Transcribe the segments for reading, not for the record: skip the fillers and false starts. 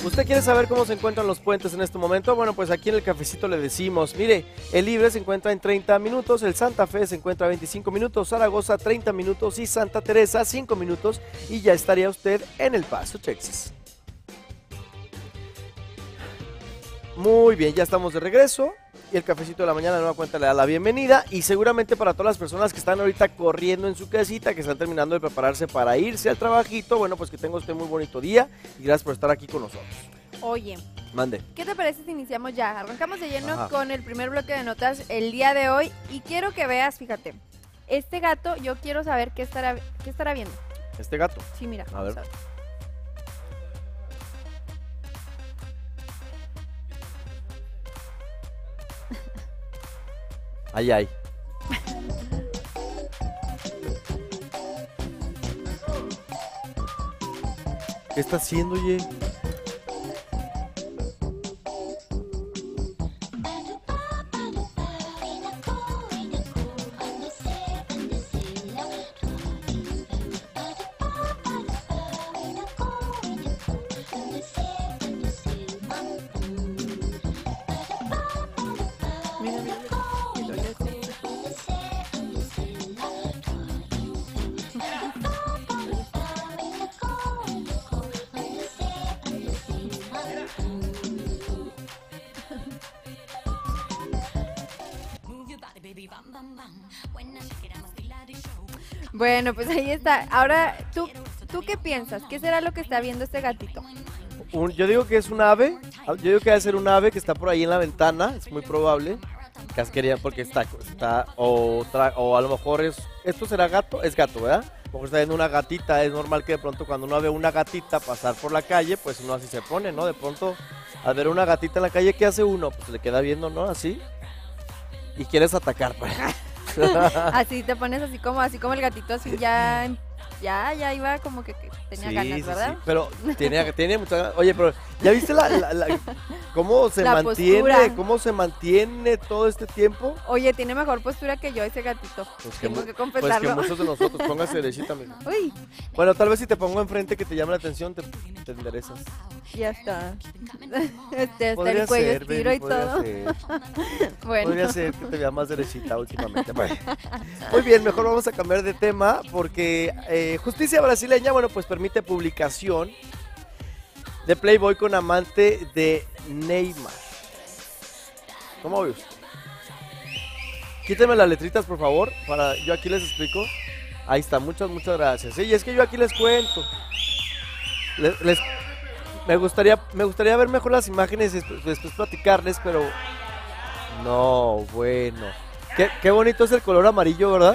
¿Usted quiere saber cómo se encuentran los puentes en este momento? Bueno, pues aquí en el cafecito le decimos, mire, el Libre se encuentra en 30 minutos, el Santa Fe se encuentra a 25 minutos, Zaragoza 30 minutos y Santa Teresa 5 minutos y ya estaría usted en El Paso, Texas. Muy bien, ya estamos de regreso y el cafecito de la mañana de nueva cuenta le da la bienvenida y seguramente para todas las personas que están ahorita corriendo en su casita, que están terminando de prepararse para irse al trabajito, bueno, pues que tenga usted muy bonito día y gracias por estar aquí con nosotros. Oye, Mande. ¿qué te parece si iniciamos ya? Arrancamos de lleno Ajá. con el primer bloque de notas el día de hoy y quiero que veas, fíjate, este gato yo quiero saber qué estará viendo. Este gato. Sí, mira. A ver. vamos Ay, ay. ¿Qué está haciendo, oye? Mira, mira, Bueno, pues ahí está. Ahora, ¿tú qué piensas? ¿Qué será lo que está viendo este gatito? Yo digo que es un ave. Yo digo que debe ser un ave que está por ahí en la ventana. Es muy probable. Casquería porque está o a lo mejor esto será gato, es gato, ¿verdad? A lo mejor está viendo una gatita, es normal que de pronto cuando uno ve una gatita pasar por la calle, pues uno así se pone, ¿no? De pronto, al ver una gatita en la calle, ¿qué hace uno? Pues se le queda viendo, ¿no? Así. Y quieres atacar, pues. Así te pones así como el gatito así ya iba como que tenía ganas, ¿verdad? Sí, pero tiene muchas ganas. Oye, pero ¿ya viste cómo se La mantiene, postura. cómo se mantiene todo este tiempo? Oye, tiene mejor postura que yo ese gatito. Tengo que Pues confesarlo. que muchos de nosotros, póngase derechita, amigo. Uy, Bueno, tal vez si te pongo enfrente que te llame la atención, te enderezas. ya está. Hasta Podría el cuello ser, estiro baby, y podría todo. ser. Bueno. Podría ser que te vea más derechita últimamente. Bueno. Muy bien, mejor vamos a cambiar de tema porque Justicia Brasileña, bueno, pues permite publicación de Playboy con amante de Neymar. ¿Cómo ve usted? Quítenme las letritas, por favor, yo aquí les explico. Ahí está, muchas gracias. Sí, y es que yo aquí les cuento. Me gustaría ver mejor las imágenes y después platicarles, pero no, bueno. Qué bonito es el color amarillo, ¿verdad?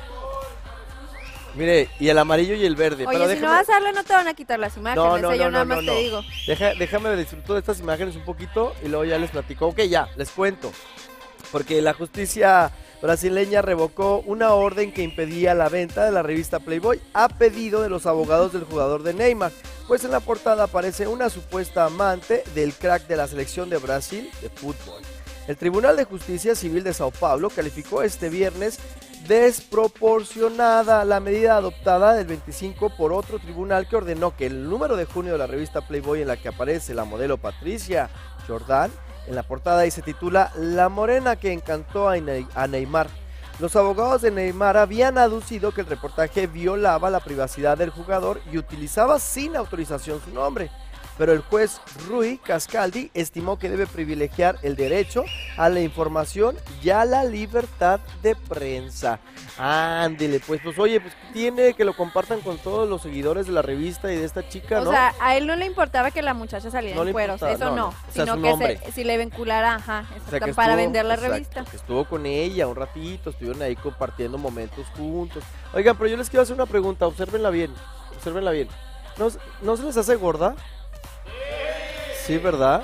Mire, y el amarillo y el verde. Oye, pero si no vas a darle no te van a quitar las imágenes, yo nada más te digo. Déjame disfrutar de estas imágenes un poquito y luego ya les platico. Ok, ya, les cuento. Porque la justicia brasileña revocó una orden que impedía la venta de la revista Playboy a pedido de los abogados del jugador de Neymar, pues en la portada aparece una supuesta amante del crack de la selección de Brasil de fútbol. El Tribunal de Justicia Civil de Sao Paulo calificó este viernes desproporcionada la medida adoptada del 25 por otro tribunal que ordenó que el número de junio de la revista Playboy en la que aparece la modelo Patricia Jordan en la portada y se titula La morena que encantó a Neymar. Los abogados de Neymar habían aducido que el reportaje violaba la privacidad del jugador y utilizaba sin autorización su nombre. Pero el juez Rui Cascaldi estimó que debe privilegiar el derecho a la información y a la libertad de prensa. Ándele, pues oye, pues tiene que lo compartan con todos los seguidores de la revista y de esta chica, ¿no? O sea, a él no le importaba que la muchacha saliera No le en cueros, importaba, eso no, no, no. O sea, sino su que nombre. si le vinculara, O sea, que para estuvo- vender la exacto, revista. que estuvo con ella un ratito, estuvieron ahí compartiendo momentos juntos. Oigan, pero yo les quiero hacer una pregunta, obsérvenla bien. ¿No se les hace gorda? Sí, ¿verdad?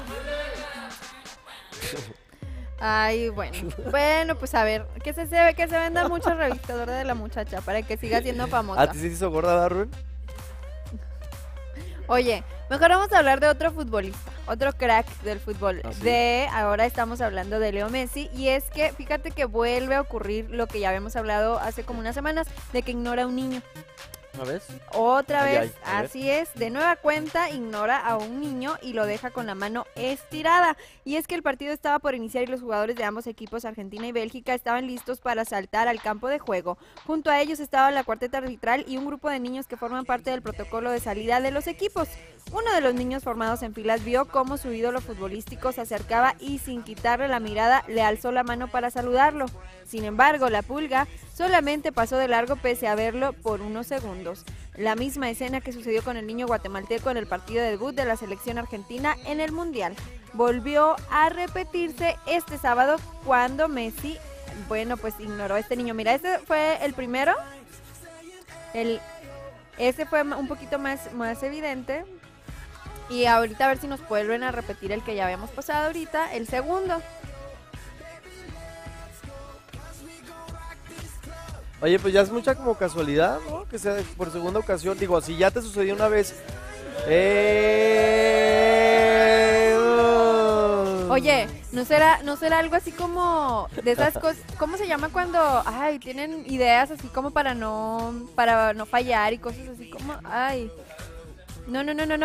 Ay, bueno, pues a ver, que se vendan muchas revistas, ¿verdad? De la muchacha, para que siga siendo famosa. ¿A ti sí te hizo gorda, ¿verdad, Rubén? Oye, mejor vamos a hablar de otro futbolista, otro crack del fútbol. ¿Ah, sí? Ahora estamos hablando de Leo Messi, y es que fíjate que vuelve a ocurrir lo que ya habíamos hablado hace como unas semanas, de que ignora a un niño. ¿Una vez? Otra Ay, vez, ay, a ver. así es, de nueva cuenta ignora a un niño y lo deja con la mano estirada. Y es que el partido estaba por iniciar y los jugadores de ambos equipos, Argentina y Bélgica, estaban listos para saltar al campo de juego. Junto a ellos estaba la cuarteta arbitral y un grupo de niños que forman parte del protocolo de salida de los equipos. Uno de los niños formados en filas vio cómo su ídolo futbolístico se acercaba y sin quitarle la mirada le alzó la mano para saludarlo. Sin embargo, la pulga solamente pasó de largo pese a verlo por unos segundos. La misma escena que sucedió con el niño guatemalteco en el partido de debut de la selección argentina en el Mundial. Volvió a repetirse este sábado cuando Messi, bueno, pues ignoró a este niño. Mira, este fue el primero. Este fue un poquito más evidente. Y ahorita a ver si nos vuelven a repetir el que ya habíamos pasado ahorita, el segundo. Oye, pues ya es mucha como casualidad, ¿no? Que sea por segunda ocasión. Digo, si ya te sucedió una vez. Oye, ¿no será algo así como de esas cosas? ¿Cómo se llama cuando, tienen ideas así como para no fallar y cosas así como, no.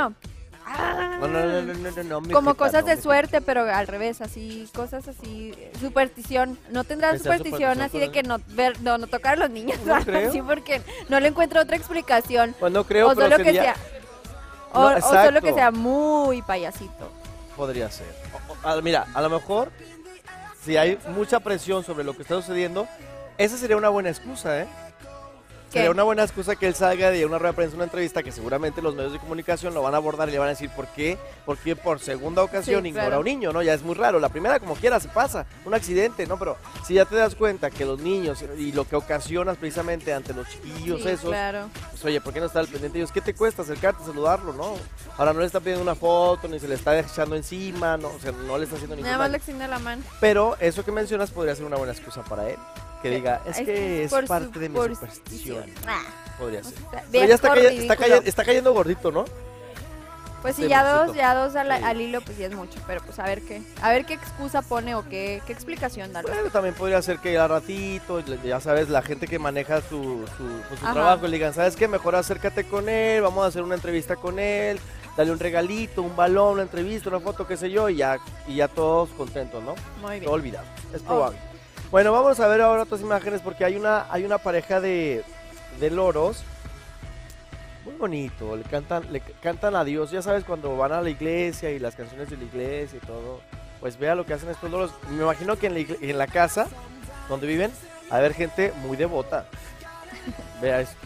No, Como cosas de suerte, pero al revés, así, cosas así, superstición. ¿No tendrá superstición así de que no tocar a los niños? No creo. Sí, porque no le encuentro otra explicación. Pues no creo, O pero solo sería... o solo que sea muy payasito. Podría ser. Mira, a lo mejor, si hay mucha presión sobre lo que está sucediendo, esa sería una buena excusa, ¿eh? ¿Qué? Sería una buena excusa que él salga de una rueda de prensa, una entrevista, que seguramente los medios de comunicación lo van a abordar y le van a decir por qué por segunda ocasión ignora claro. a un niño, ¿no? Ya es muy raro. La primera, como quiera, se pasa, un accidente, ¿no? Pero si ya te das cuenta que los niños y lo que ocasionas precisamente ante los chiquillos esos, claro. pues oye, ¿por qué no está al pendiente de ellos? ¿Qué te cuesta acercarte, saludarlo, no? Ahora no le está pidiendo una foto, ni se le está echando encima, no, o sea, no le está haciendo ningún Nada más daño. le extiende la mano. Pero eso que mencionas podría ser una buena excusa para él. Que diga, es que es por parte de mi superstición. superstición. Podría ser. Está Pero ya ridículo. está cayendo gordito, ¿no? Pues sí, Sí, ya pobrecito. dos Sí. al hilo, pues sí es mucho, pero pues a ver qué excusa pone o qué explicación da. Bueno, también podría ser que al ratito, ya sabes, la gente que maneja su Ajá. trabajo, le digan, ¿sabes qué? Mejor acércate con él, vamos a hacer una entrevista con él, dale un regalito, un balón, una entrevista, una foto, qué sé yo, y ya todos contentos, ¿no? Muy bien. Todo olvidado, es probable. Bueno, vamos a ver ahora otras imágenes porque hay una pareja de loros. Muy bonito, le cantan a Dios, ya sabes, cuando van a la iglesia y las canciones de la iglesia y todo, pues vea lo que hacen estos loros. Me imagino que en la casa donde viven, va a haber gente muy devota. Vea esto.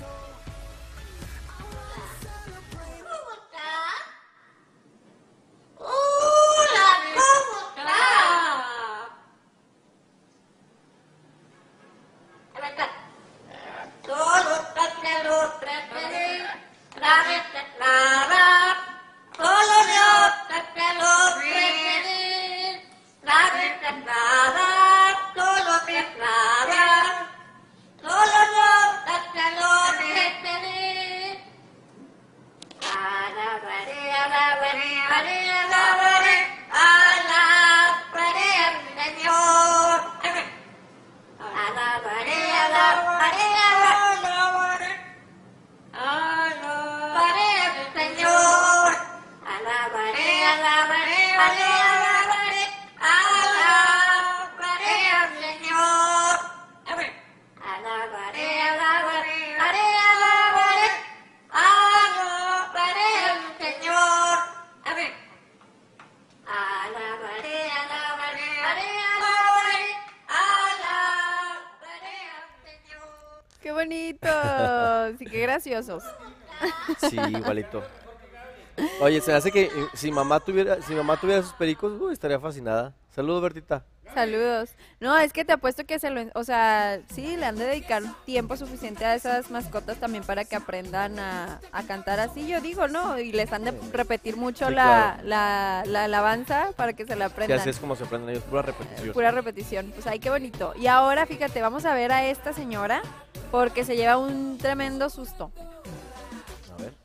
¡Qué bonito! Sí, qué graciosos. Sí, igualito. Oye, se hace que si mamá tuviera esos pericos, estaría fascinada. Saludos, Bertita. Saludos. No, es que te apuesto que sí, le han de dedicar tiempo suficiente a esas mascotas también para que aprendan a cantar así, yo digo, ¿no? Y les han de repetir mucho Sí, la alabanza para que se la Sí, aprendan. así es como se aprenden ellos, pura repetición. Pura repetición. Pues ay, qué bonito. Y ahora, fíjate, vamos a ver a esta señora porque se lleva un tremendo susto. A ver.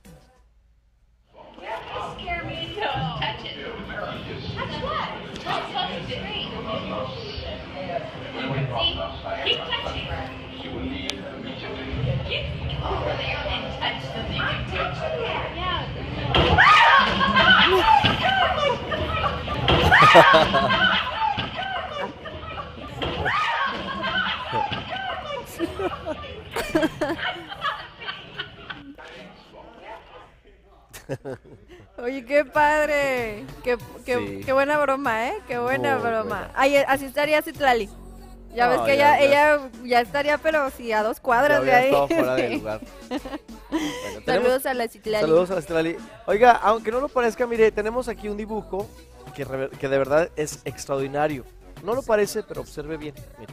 Scare me, don't touch it. Touch what? Don't touch the screen. See? Keep touching. Keep over there and touch Oye, qué padre. Sí. Qué buena broma, ¿eh? Qué buena Muy broma. buena. Ay, así estaría Citlali. Ya ves No, que ya- ella ya estaría, pero sí, a 2 Ya cuadras de había ahí. estado fuera de lugar. Bueno, tenemos- Saludos a la Citlali. Saludos a la Citlali. Oiga, aunque no lo parezca, mire, tenemos aquí un dibujo que de verdad es extraordinario. No lo parece, pero observe bien. Mire.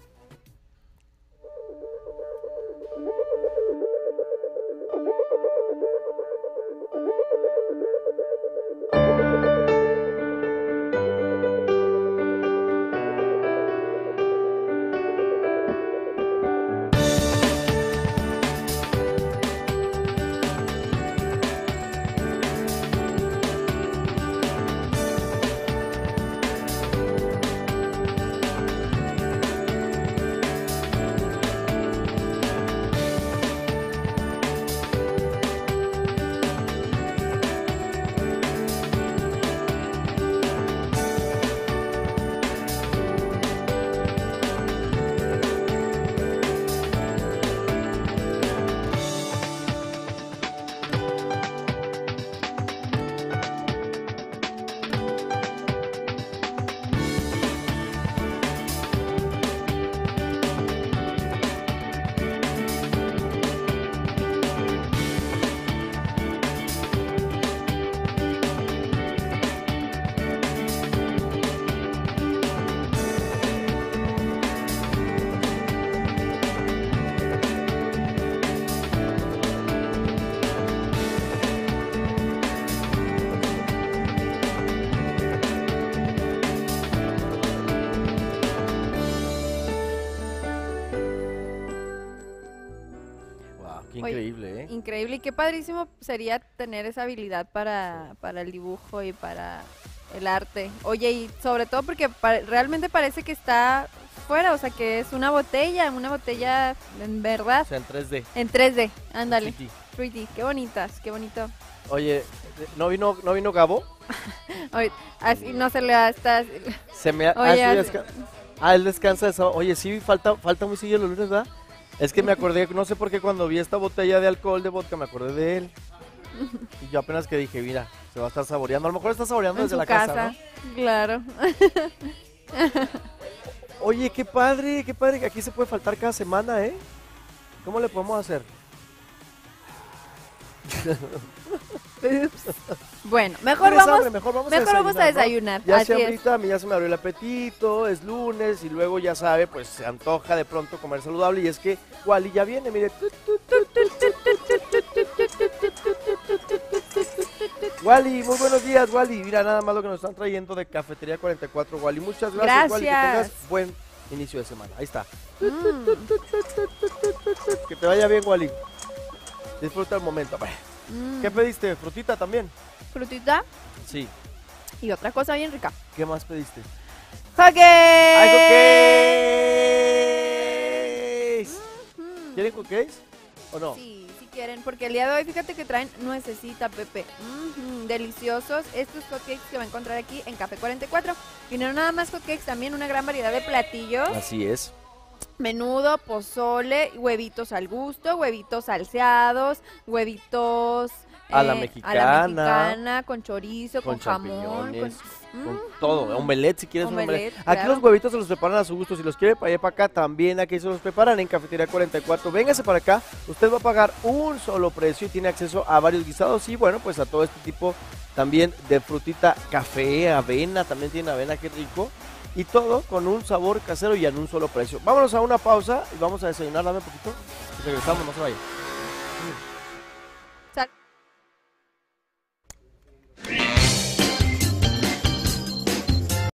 Wow, qué Oye, increíble, ¿eh? Increíble y qué padrísimo sería tener esa habilidad para el dibujo y para el arte. Oye, y sobre todo porque realmente parece que está fuera, o sea, que es una botella en verdad, O sea, en 3D. en 3D. Ándale, 3D. 3D, qué bonitas, qué bonito. Oye, ¿no vino Gabo? Oye, así no se le da estas. Se me ha... Oye, sí, así- él descansa de sábado. Oye, sí, falta muy seguido los lunes, ¿verdad? Es que me acordé, no sé por qué cuando vi esta botella de alcohol de vodka me acordé de él. Y yo apenas que dije, mira, se va a estar saboreando. A lo mejor está saboreando En desde su la casa, casa, ¿no? claro. Oye, qué padre, que aquí se puede faltar cada semana, ¿eh? ¿Cómo le podemos hacer? Ups. Bueno, mejor ¿Tienes vamos, hambre? Mejor vamos a ¿no? desayunar. Ya Así se es. ahorita, a mí ya se me abrió el apetito, es lunes y luego ya sabe, pues se antoja de pronto comer saludable y es que Wally ya viene, mire. Wally, muy buenos días, Wally. Mira nada más lo que nos están trayendo de Cafetería 44, Wally. Muchas gracias, Wally. Que Gracias. tengas buen inicio de semana. Ahí está. Que te vaya bien, Wally. Disfruta el momento. ¿Qué pediste? ¿Frutita también? Frutita Sí. y otra cosa bien rica. ¿Qué más pediste? ¡Joque! ¡Hay cookies! ¿Quieren cookies o no? Sí, si quieren, porque el día de hoy fíjate que traen nuecesita, Pepe. Deliciosos estos hotcakes que va a encontrar aquí en Café 44. Y no nada más hotcakes, también una gran variedad de platillos. Así es. Menudo, pozole, huevitos al gusto, huevitos salseados, huevitos A la a mexicana, mexicana, con chorizo, con jamón, champiñones, con Mm, todo. Omelette, si quieres un Omelette, omelette. Aquí claro. los huevitos se los preparan a su gusto. Si los quiere para allá para acá, también aquí se los preparan en Cafetería 44. Véngase para acá. Usted va a pagar un solo precio y tiene acceso a varios guisados y bueno, pues a todo este tipo también de frutita, café, avena. También tiene avena, qué rico. Y todo con un sabor casero y en un solo precio. Vámonos a una pausa y vamos a desayunar. Dame un poquito. Y regresamos, no se vaya.